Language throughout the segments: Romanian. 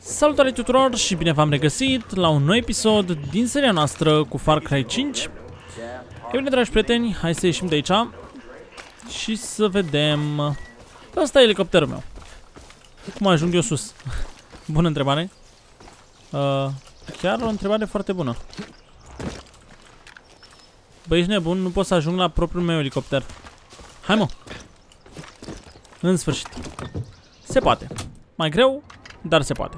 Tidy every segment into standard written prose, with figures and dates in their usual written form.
Salutare tuturor și bine v-am regăsit la un nou episod din seria noastră cu Far Cry 5. E bine, dragi prieteni, hai să ieșim de aici și să vedem. Ăsta e elicopterul meu. Cum ajung eu sus? Bună întrebare. Chiar o întrebare foarte bună. Băi, ești nebun, nu pot să ajung la propriul meu elicopter. Hai mă. În sfârșit. Se poate. Mai greu, dar se poate.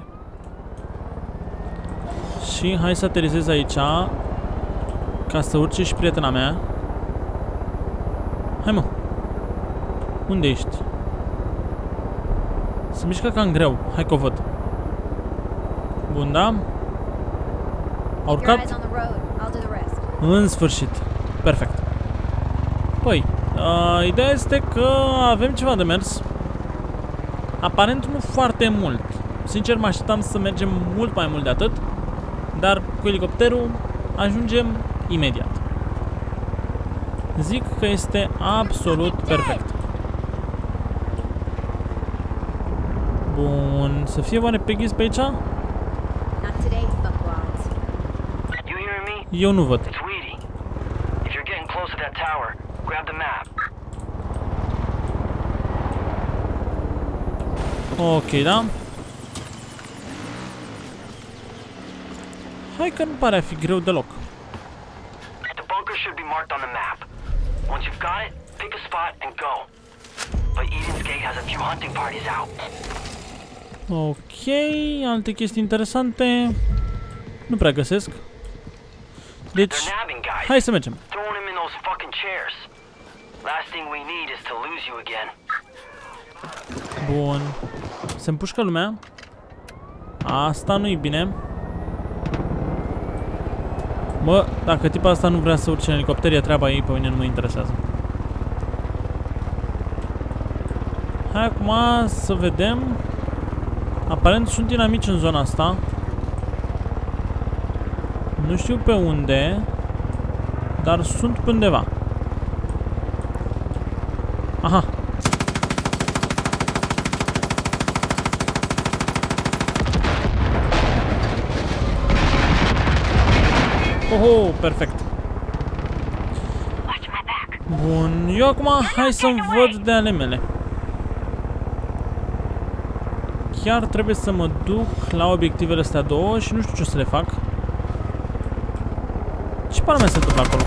Și hai să aterizez aici ca să urce și prietena mea. Hai mă. Unde ești? Se mișcă cam greu. Hai că o văd. Bun, da? A urcat? În sfârșit. Perfect. Păi, ideea este că avem ceva de mers. Aparent nu foarte mult. Sincer, mă așteptam să mergem mult mai mult de atât. Dar cu elicopterul ajungem imediat. Zic că este absolut perfect. Bun, să fie oare Peggy pe aici? Eu nu văd. Ok, da? Hai că nu pare a fi greu deloc. The bunker should be marked on the map. Once you've got it, pick a spot and go. But Eden's Gate has a few hunting parties out. Ok, alte chestii interesante nu prea găsesc. Deci, hai să mergem. Bun. Se împușcă lumea. Asta nu-i bine. Bă, dacă tipa asta nu vrea să urce în elicopter, e treaba ei, pe mine nu mă interesează. Hai acum să vedem. Aparent sunt inamici în zona asta. Nu știu pe unde, dar sunt pe undeva. Aha. Oho, perfect. Bun, eu acum hai să-mi văd de ale mele. Chiar trebuie să mă duc la obiectivele astea două și nu știu ce o să le fac. Ce pana mea se întâmplă acolo?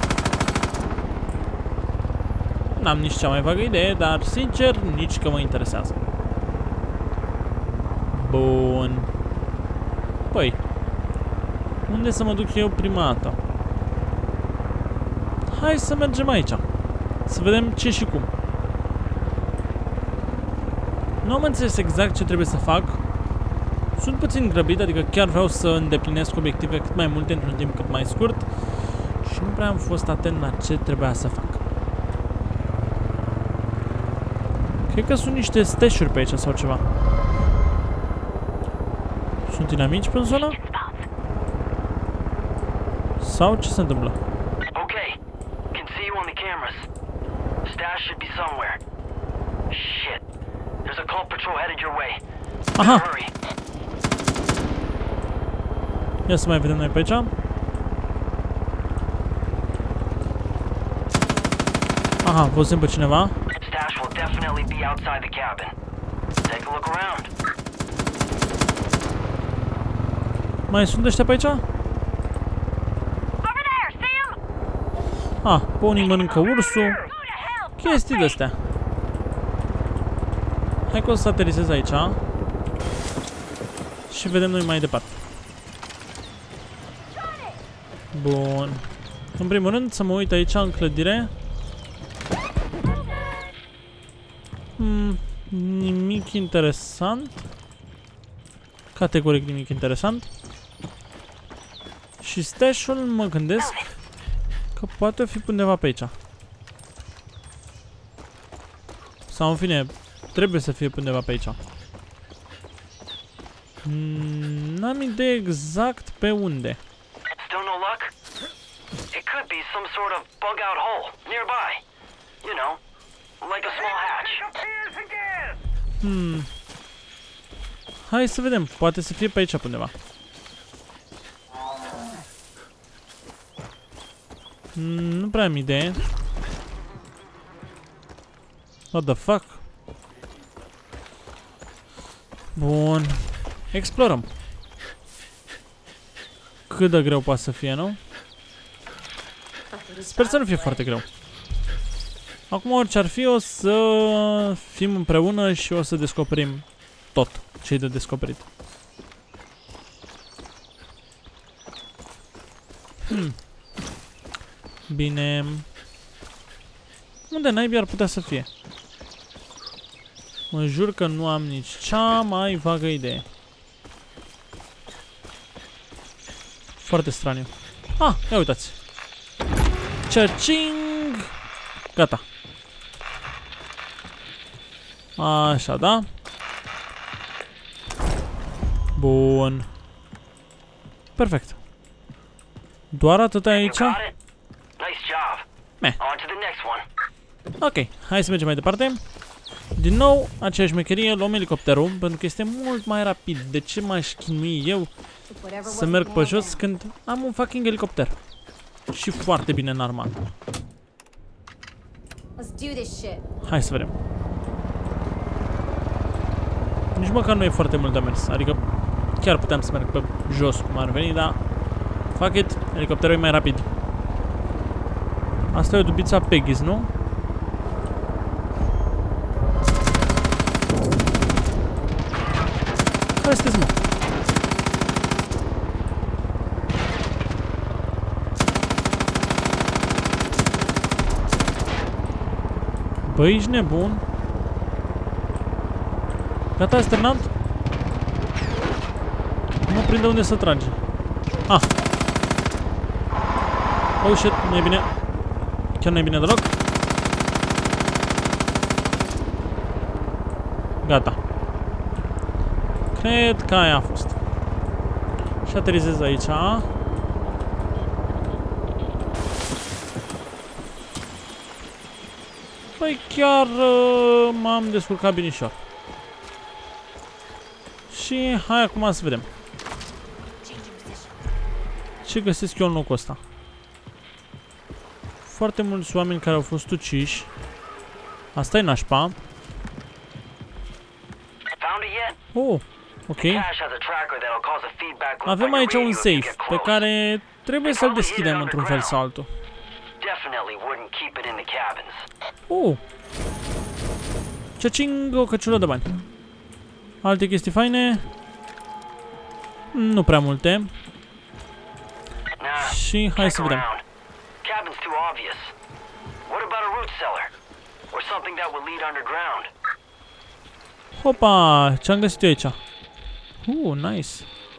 N-am nici cea mai vagă idee, dar sincer, nici că mă interesează. Bun. Păi, unde să mă duc eu prima dată? Hai să mergem aici. Să vedem ce și cum. Nu am înțeles exact ce trebuie să fac. Sunt puțin grăbit, adică chiar vreau să îndeplinesc obiective cât mai multe într-un timp cât mai scurt. Și nu prea am fost atent la ce trebuia să fac. Cred că sunt niște stash-uri pe aici sau ceva. Sunt inamici pe zonă? Sau ce se întâmplă? Okay, can see you on the cameras. Stash should be somewhere. Shit. There's a cult patrol headed your way. Aha. Hurry. Ia să mai vedem noi pe aici. Aha, văzem pe cineva. Stash will definitely be outside the cabin. Take a look around. Mai sunt ăștia pe aici? Ah, pe unii mănâncă ursul. Chestii de-astea. Hai că o să aterizez aici și vedem noi mai departe. Bun. În primul rând să mă uit aici în clădire. Nimic interesant. Categoric nimic interesant. Și stash-ul mă gândesc că poate fi undeva pe aici. Sau în fine, trebuie să fie undeva pe aici. N-am idee exact pe unde. Still no luck? It could be some sort of bug out hole nearby. You know, like a small hatch. Hai să vedem. Poate să fie pe aici pe undeva. Nu prea am idee. What the fuck? Bun. Explorăm. Cât de greu poate să fie, nu? Sper să nu fie foarte greu. Acum, orice ar fi, o să fim împreună și o să descoperim tot ce-i de descoperit. Bine. Unde naibii ar putea să fie? Mă jur că nu am nici cea mai vagă idee. Foarte straniu. Ah, ia uitați. Cha-ching! Gata. Așa, da? Bun. Perfect. Doar atât aici? Meh. Ok, hai să mergem mai departe. Din nou, aceeași mecherie, luăm elicopterul, pentru că este mult mai rapid. De ce m-aș chinui eu să merg pe jos când am un fucking elicopter? Și foarte bine înarmat. Hai să vedem. Nici măcar nu e foarte mult de mers, adică chiar puteam să merg pe jos cum ar veni, dar fuck it, elicopterul e mai rapid. Asta e o dubița Peggy's, nu? Care sunteți, mă? Băi, ești nebun? Gata, ați terminat? Nu prinde unde să trage. Ah! Oh shit, nu e bine. Chiar nu e bine deloc. Gata. Cred că aia a fost. Și aterizez aici. Păi chiar m-am descurcat binișor. Și hai acum să vedem ce găsesc eu în locul ăsta. Foarte mulți oameni care au fost uciși. Asta e nașpa. Oh, ok. Avem aici un safe pe care trebuie să-l deschidem într-un fel sau altul. Oh! Cha-ching, o căciulă de bani. Alte chestii faine? Nu prea multe. Și hai să vedem. Hopa! Ce-am găsit eu aici? Nice.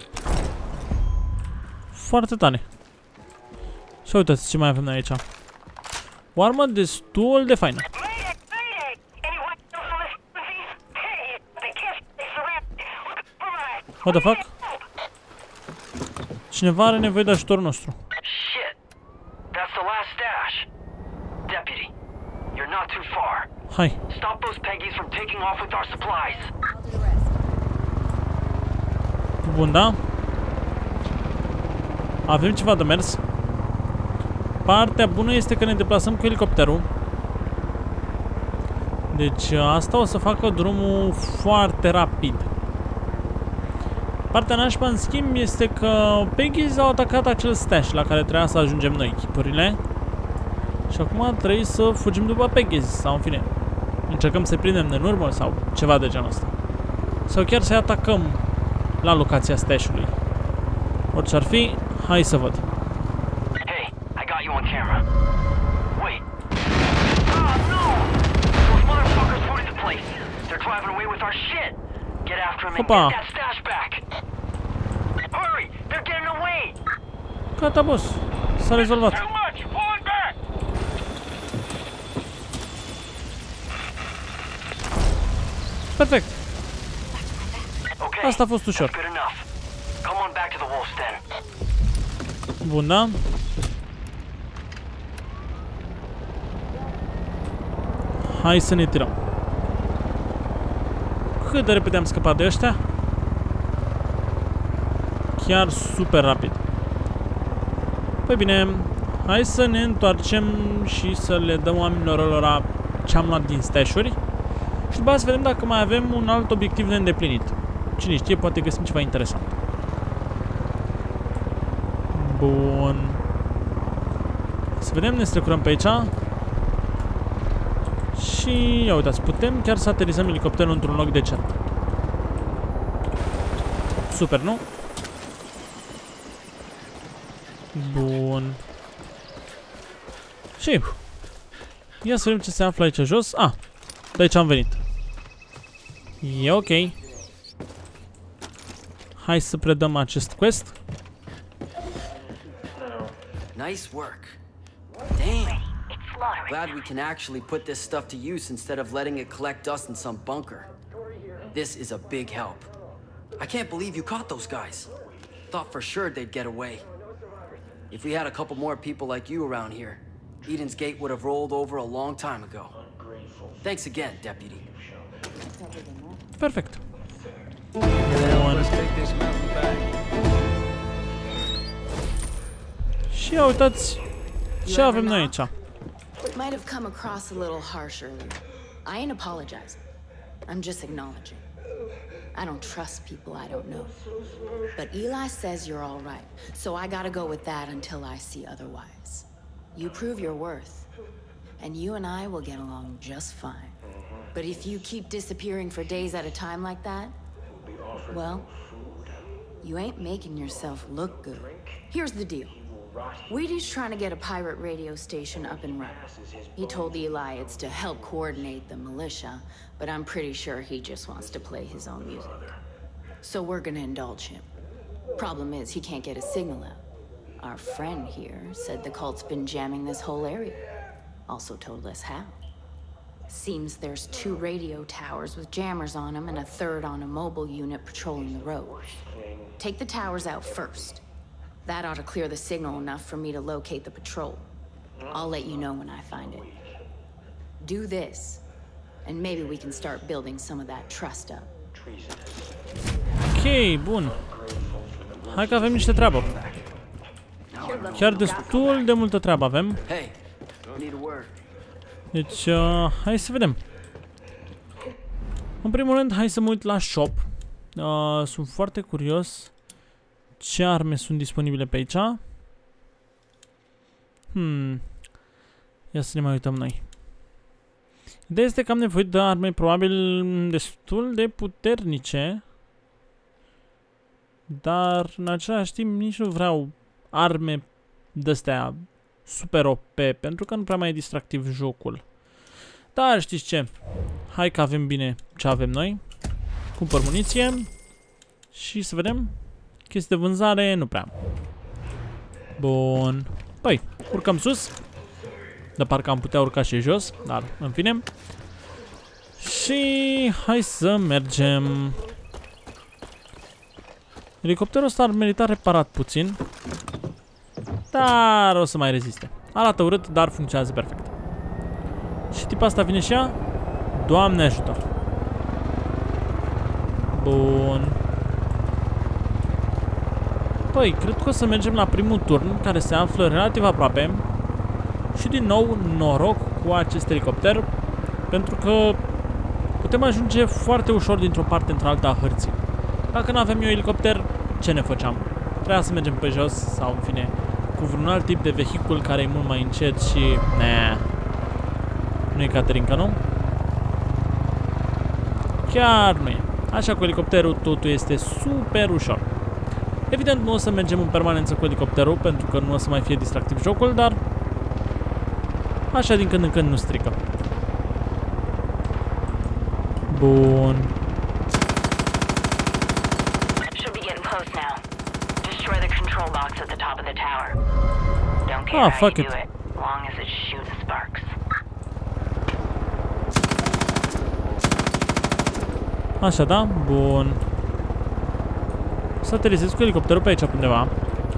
Foarte tare. Și uitați ce mai avem noi aici. O armă destul de faină. What the fuck? Cineva are nevoie de ajutorul nostru. Hai. Bun, da? Avem ceva de mers. Partea bună este că ne deplasăm cu elicopterul. Deci asta o să facă drumul foarte rapid. Partea nașpa, în schimb, este că Peggy's au atacat acel stash la care trebuia să ajungem noi, chipurile. Și acum trebuie să fugim după Peggy's, sau în fine, încercăm să-i prindem în urmă sau ceva de genul ăsta. Sau chiar să-i atacăm la locația stash-ului. Orice ar fi, hai să văd. Hopa! Gata, boss. S-a rezolvat. Perfect. Asta a fost ușor. Bun, da? Hai să ne tirăm. Cât de repede am scăpat de ăștia? chiar super rapid. Păi bine, hai să ne întoarcem și să le dăm oamenilor ălora ce am luat din stash-uri. Și după aceea să vedem dacă mai avem un alt obiectiv de îndeplinit. Cine știe, poate găsim ceva interesant. Bun. Să vedem, ne strecurăm pe aici. Și ia uitați, putem chiar să aterizăm elicopterul într-un loc decent. Super, nu? Bun. Și ia să vedem ce se află aici jos. Ah, de aici am venit. E ok. Hai să predăm acest quest. Nice work. Damn. Glad we can actually put this stuff to use instead of letting it collect dust in some bunker. This is a big help. I can't believe you caught those guys. Thought for sure they'd get away. If we had a couple more people like you around here, Eden's Gate would have rolled over a long time ago. Thanks again, Deputy. Perfect. Și ia uitați ce avem noi aici. Might have come across a little harsh earlier. I ain't apologizing. I'm just acknowledging. I don't trust people I don't know. But Eli says you're all right, so I gotta go with that until I see otherwise. You prove your worth, and you and I will get along just fine. But if you keep disappearing for days at a time like that, well, you ain't making yourself look good. Here's the deal. Wheaty's trying to get a pirate radio station up and running. He told Eli it's to help coordinate the militia, but I'm pretty sure he just wants to play his own music. So we're gonna indulge him. Problem is, he can't get a signal out. Our friend here said the cult's been jamming this whole area. Also told us how. Seems there's 2 radio towers with jammers on them and a 3rd on a mobile unit patrolling the road. Take the towers out first. That ought to clear the signal enough for me to locate the patrol. I'll let you know when I find it. Do this, and maybe we can start building some of that trust up. Ok, bun. Hai că avem niște treabă. Chiar destul de multă treabă avem. Deci, hai să vedem. În primul rând, hai să mă uit la shop. Sunt foarte curios ce arme sunt disponibile pe aici. Ia să ne mai uităm noi. Ideea este că am nevoie de arme probabil destul de puternice. Dar în același timp nici nu vreau arme de-astea super OP, pentru că nu prea mai e distractiv jocul. Dar știți ce? Hai că avem bine ce avem noi. Cumpăr muniție. Și să vedem. Chestii de vânzare, nu prea. Bun. Păi, urcăm sus. De parcă am putea urca și jos, dar în fine. Și hai să mergem. Elicopterul ăsta ar merita reparat puțin. Dar o să mai reziste. Arată urât, dar funcționează perfect. Și tipa asta vine și ea. Doamne ajută. Bun. Păi, cred că o să mergem la primul turn, care se află relativ aproape. Și din nou, noroc cu acest elicopter, pentru că putem ajunge foarte ușor dintr-o parte într-alta a hărții. Dacă nu avem eu elicopter, ce ne făceam? Trebuia să mergem pe jos sau, în fine, cu vreun alt tip de vehicul care e mult mai încet și... Nu e Caterinca, nu? Chiar nu e. Așa, cu elicopterul totul este super ușor. Evident, nu o să mergem în permanență cu elicopterul, pentru că nu o să mai fie distractiv jocul, dar... Așa, din când în când nu strică. Bun. Ah, fuck it. Așa, da? Bun. Să aterizez cu elicopterul pe aici undeva.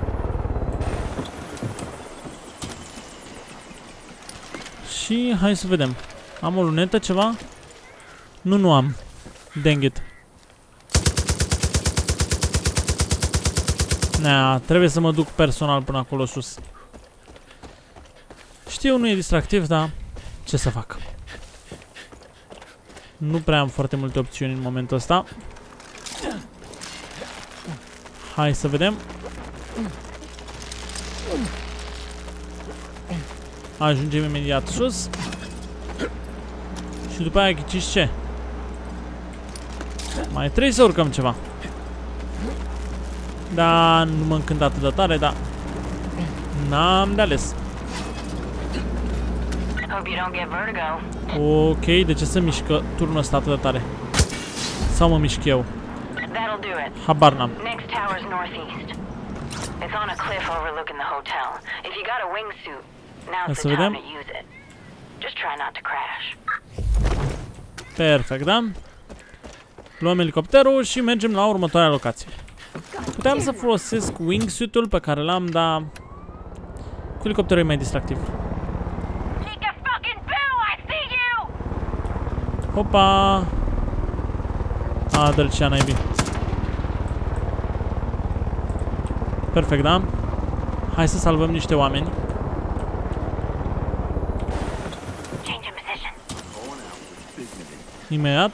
Și hai să vedem. Am o lunetă, ceva? Nu am. Dang it. Nea, trebuie să mă duc personal până acolo sus. Știu, nu e distractiv, dar ce să fac? Nu prea am foarte multe opțiuni în momentul ăsta. Hai să vedem. Ajungem imediat sus. Și după aia ghiciți ce? Mai trebuie să urcăm ceva. Da, nu mă încântă atât de tare, dar n-am de ales. Ok, de ce se mișcă turnul ăsta atât de tare? Sau mă mișc eu? Habar n-am. Să vedem. Perfect, da? Luăm elicopterul și mergem la următoarea locație. Puteam să folosesc wingsuit-ul pe care l-am, dar cu elicopterul e mai distractiv. Hopa! A, dă-l naibii. Perfect, da? Hai să salvăm niște oameni. Imediat.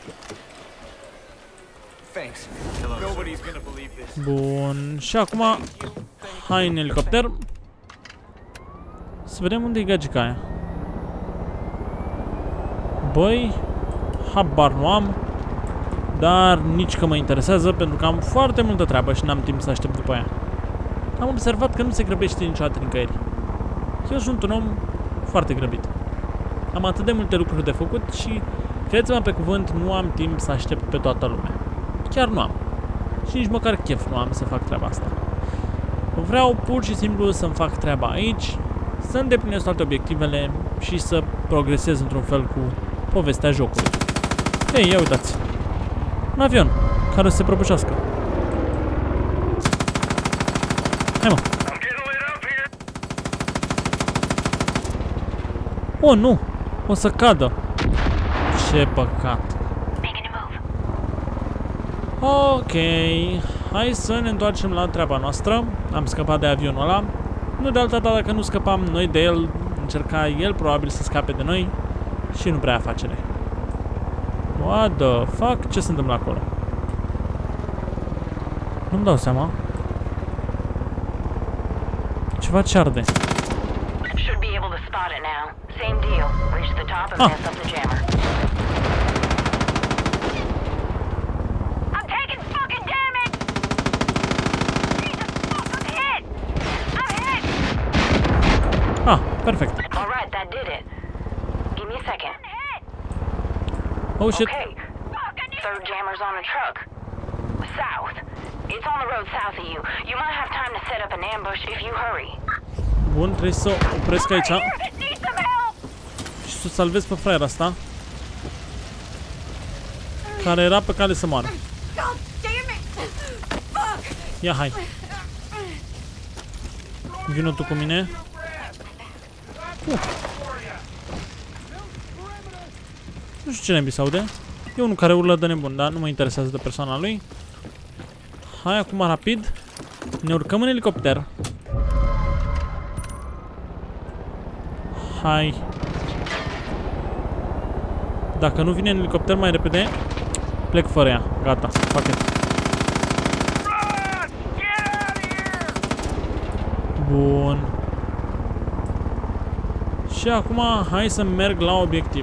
Bun, și acum hai în elicopter. Să vedem unde e gagica aia. Băi, habar nu am. Dar nici că mă interesează, pentru că am foarte multă treabă și n-am timp să aștept după ea. Am observat că nu se grăbește niciodată nicăieri. Eu sunt un om foarte grăbit. Am atât de multe lucruri de făcut și, credeți-mă pe cuvânt, nu am timp să aștept pe toată lumea. Chiar nu am. Și nici măcar chef nu am să fac treaba asta. Vreau pur și simplu să-mi fac treaba aici, să îndeplinesc toate obiectivele și să progresez într-un fel cu povestea jocului. Ei, ia uitați. Un avion care o să se prăbușească. Hai, mă. Oh, nu! O să cadă. Ce păcat. Ok, hai să ne întoarcem la treaba noastră. Am scăpat de avionul ăla. Nu de alta dată, dacă nu scăpam noi de el, încerca el probabil să scape de noi și nu prea afacere. What the fuck? Ce se întâmplă acolo? Nu-mi dau seama. Ceva ce arde. Ah. Ah, perfect. Oh shit. Okay. Third jammer's on a truck. South. It's on the road south of you. You might have time to set up an ambush if you hurry. Bun, trebuie să opresc aici. Și să salvez pe fraiera asta, care era pe cale să moară. Ia, hai. Vino tu cu mine. Nu știu ce nembi se aude. E unul care urlă de nebun, dar nu mă interesează de persoana lui. Hai acum rapid. Ne urcăm în elicopter. Hai. Dacă nu vine în elicopter mai repede, plec fără ea. Gata, fac it. Bun. Și acum hai să merg la obiectiv.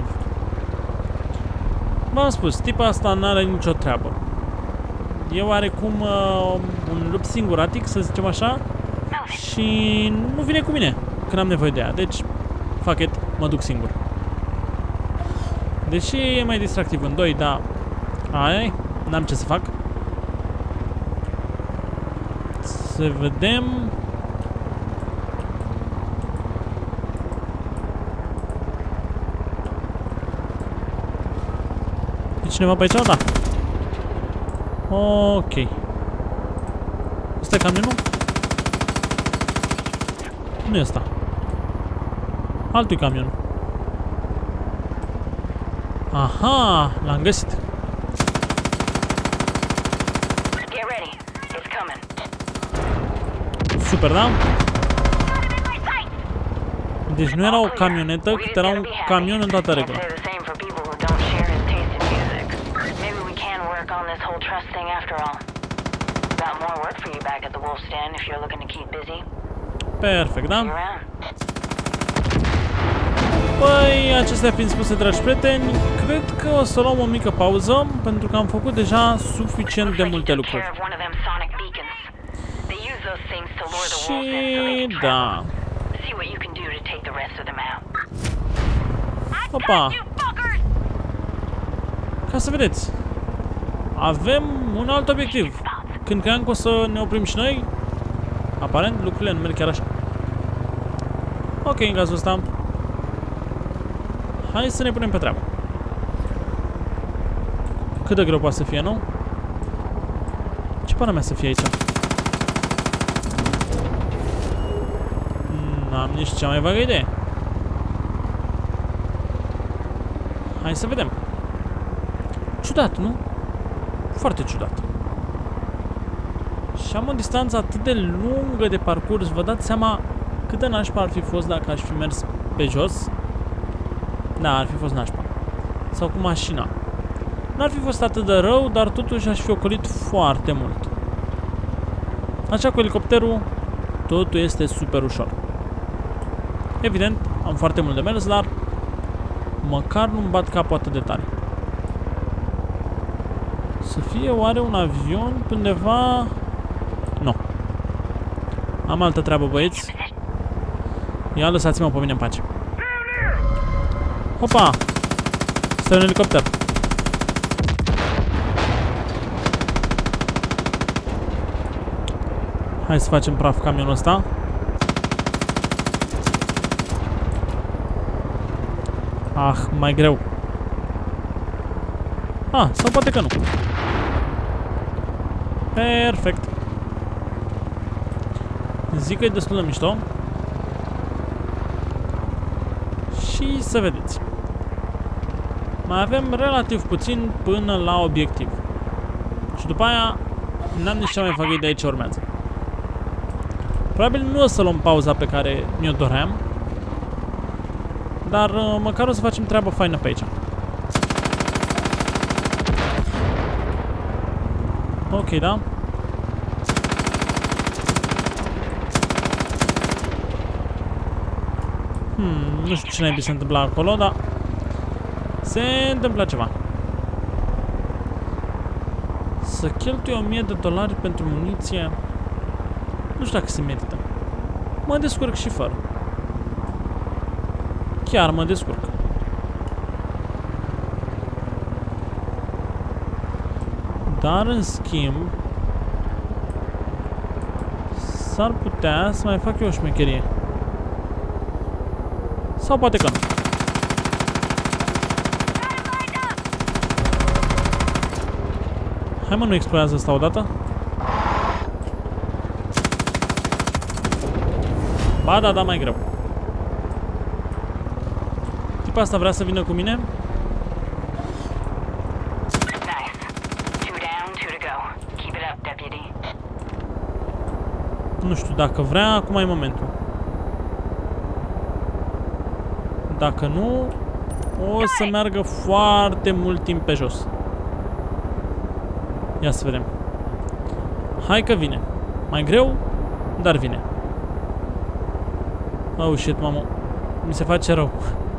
V-am spus, tipa asta n-are nicio treabă. E oarecum un lup singuratic, să zicem așa. Și nu vine cu mine când am nevoie de ea. Deci, fuck it, mă duc singur. Deși e mai distractiv în 2, dar aia, n-am ce să fac. Să vedem. E cineva pe aici? Da. Ok. Ăsta e camionul? Nu e ăsta. Altul camion. Aha, l-am găsit. Super, da? Deci nu era o camionetă, cât era un camion în toată regula. Perfect, da? Păi, acestea fiind spuse, dragi prieteni, cred că o să luăm o mică pauză, pentru că am făcut deja suficient de multe lucruri. Și da. Opa! Ca să vedeți, avem un alt obiectiv. Când cream că o să ne oprim și noi, aparent lucrurile nu merg chiar așa. Ok, în cazul ăsta, hai să ne punem pe treabă. Cât de greu poate să fie, nu? Ce pana mea să fie aici? N-am nici cea mai vagă idee. Hai să vedem. Ciudat, nu? Foarte ciudat. Și am o distanță atât de lungă de parcurs. Vă dați seama cât de nașpa ar fi fost dacă aș fi mers pe jos? Da, ar fi fost nașpa. Sau cu mașina. N-ar fi fost atât de rău, dar totuși aș fi ocolit foarte mult. Așa cu elicopterul, totul este super ușor. Evident, am foarte mult de mers, dar măcar nu-mi bat capul atât de tare. Să fie oare un avion pe undeva? Nu. Am altă treabă, băieți. Ia lăsați-mă pe mine în pace. Hopa! Stă un elicopter. Hai să facem praf camionul ăsta. Ah, mai greu. Ah, sau poate că nu. Perfect. Zic că e destul de mișto. Și să vedeți. Mai avem relativ puțin până la obiectiv. Și după aia n-am nici cea mai vagă idee ce urmează. Probabil nu o să luăm pauza pe care mi-o doream. Dar măcar o să facem treabă faină pe aici. Ok, da? Nu știu ce naibii se întâmplă acolo, dar se întâmplă ceva. Să cheltui $1000 pentru muniție. Nu știu dacă se merită. Mă descurc și fără. Chiar mă descurc. Dar în schimb s-ar putea să mai fac eu o șmecherie. Sau poate că nu. Hai mă, nu explodează asta odată? Ba da, da, mai greu. Tipa asta vrea să vină cu mine? Nu știu, dacă vrea, acum e momentul. Dacă nu, o să meargă foarte mult timp pe jos. Ia să vedem. Hai că vine. Mai greu, dar vine. Oh shit, mamă. Mi se face rău.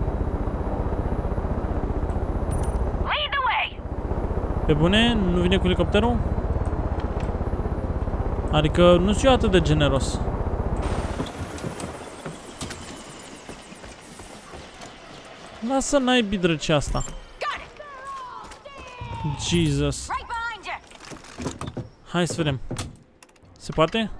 Pe bune? Nu vine cu elicopterul? Adică nu știu atât de generos. Lasă naibii drăcea asta. Jesus. Hai să vedem. Se poate?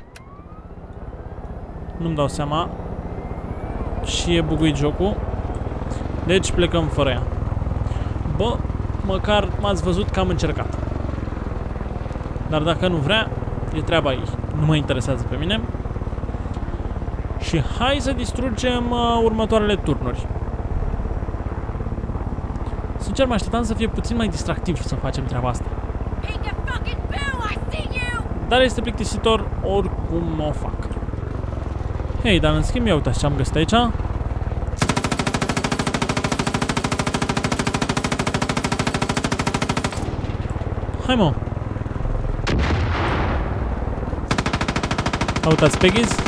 Nu-mi dau seama. Și e buguit jocul. Deci plecăm fără ea. Bă, măcar m-ați văzut că am încercat. Dar dacă nu vrea, e treaba ei. Nu mă interesează pe mine. Și hai să distrugem următoarele turnuri. Sincer, mă așteptam să fie puțin mai distractiv să facem treaba asta. Dar este plictisitor oricum o fac. Hei, dar în schimb, ia uitați ce am găsit aici. Hai, mă! Uitați Peggy's.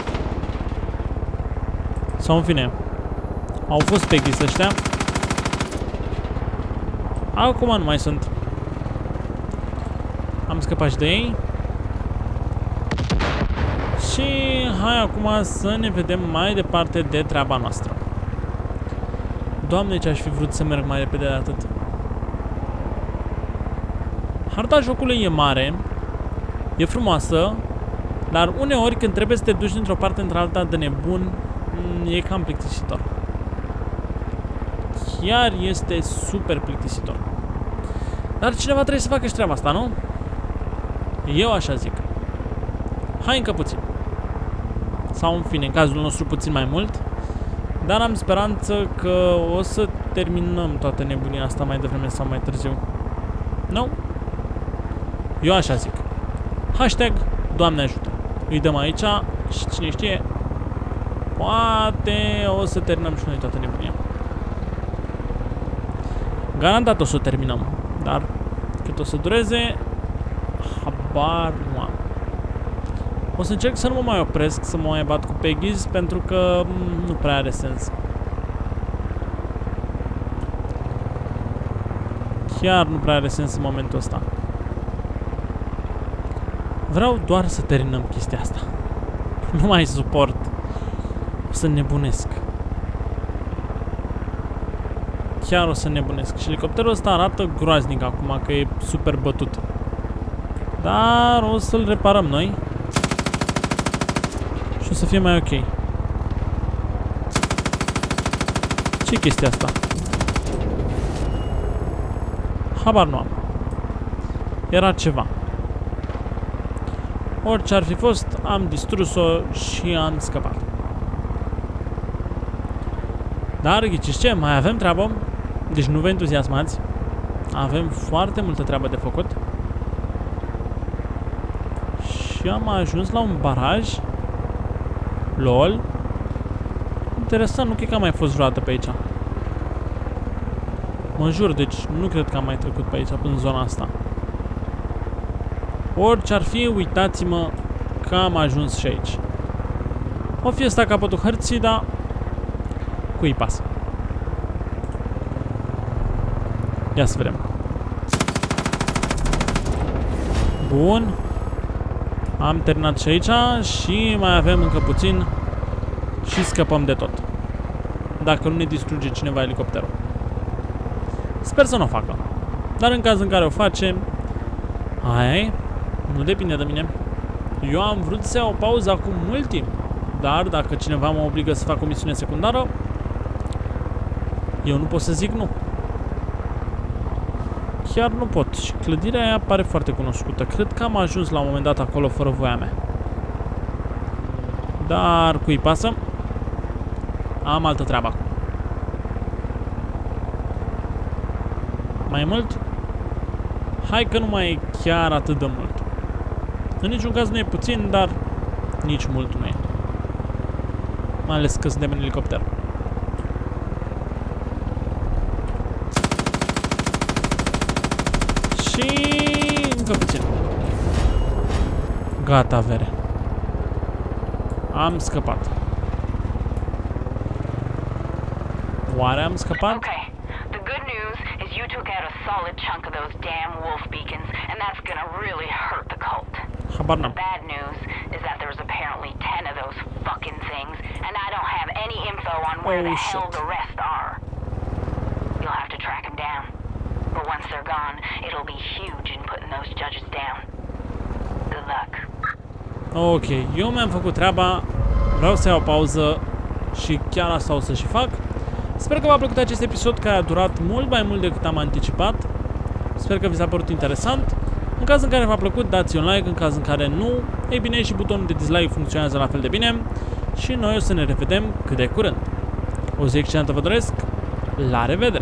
Sau în fine, au fost Peggy's ăștia. Acum nu mai sunt. Am scăpat și de ei. Și hai acum să ne vedem mai departe de treaba noastră. Doamne, ce aș fi vrut să merg mai repede de atât. Harta jocului e mare, e frumoasă, dar uneori când trebuie să te duci dintr-o parte într-alta de nebun, e cam plictisitor. Chiar este super plictisitor. Dar cineva trebuie să facă și treaba asta, nu? Eu așa zic. Hai încă puțin. Sau în fine, în cazul nostru puțin mai mult. Dar am speranță că o să terminăm toată nebunia asta mai devreme sau mai târziu. Nu? Eu așa zic. Hashtag Doamne ajută. Îi dăm aici și cine știe, poate o să terminăm și noi toată nebunia. Garantat o să o terminăm. Dar cât o să dureze, habar nu am. O să încerc să nu mă mai opresc, să mă mai bat cu Peggy's, pentru că nu prea are sens. Chiar nu prea are sens în momentul ăsta. Vreau doar să terminăm chestia asta. Nu mai suport. O să nebunesc. Chiar o să nebunesc. Și elicopterul ăsta arată groaznic acum, că e super bătut. Dar o să-l reparăm noi. Și o să fie mai ok. Ce-i chestia asta? Habar nu am. Era ceva. Orice ar fi fost, am distrus-o și am scăpat. Dar, ghiciți ce? Mai avem treabă. Deci nu vă entuziasmați. Avem foarte multă treabă de făcut. Și am ajuns la un baraj. LOL. Interesant, nu cred că am mai fost vreodată pe aici. Mă jur, deci nu cred că am mai trecut pe aici, în zona asta. Orice ar fi, uitați-mă că am ajuns și aici. O fi ăsta capătul hărții, dar cui pasă? Ia să vedem. Bun. Am terminat și aici și mai avem încă puțin și scăpăm de tot. Dacă nu ne distruge cineva elicopterul. Sper să nu o facă. Dar în caz în care o face, aia nu depinde de mine. Eu am vrut să iau o pauză acum mult timp. Dar dacă cineva mă obligă să fac o misiune secundară, eu nu pot să zic nu. Chiar nu pot. Și clădirea aia pare foarte cunoscută. Cred că am ajuns la un moment dat acolo fără voia mea. Dar cui pasă? Am altă treabă acum. Mai mult? Hai că nu mai e chiar atât de mult. În niciun caz nu e puțin, dar nici mult nu e. Mai ales că suntem în elicopter. Și încă puțin. Gata, vere. Am scăpat. Oare am scăpat? Okay. The good news is you took out a solid chunk of those damn wolf beacons, and that's gonna really hurt the cult. Habar n-am. The bad news is that there's apparently 10 of those fucking things, and I don't have any info on where the hell the rest are. You'll have to track them down. But once they're gone, it'll be huge in putting those judges down. Good luck. Ok, eu mi-am făcut treaba. Vreau să iau o pauză și chiar asta o să și fac. Sper că v-a plăcut acest episod, care a durat mult mai mult decât am anticipat. Sper că vi s-a părut interesant. În caz în care v-a plăcut, dați un like. În caz în care nu, ei bine, și butonul de dislike funcționează la fel de bine. Și noi o să ne revedem cât de curând. O zi excelentă vă doresc. La revedere!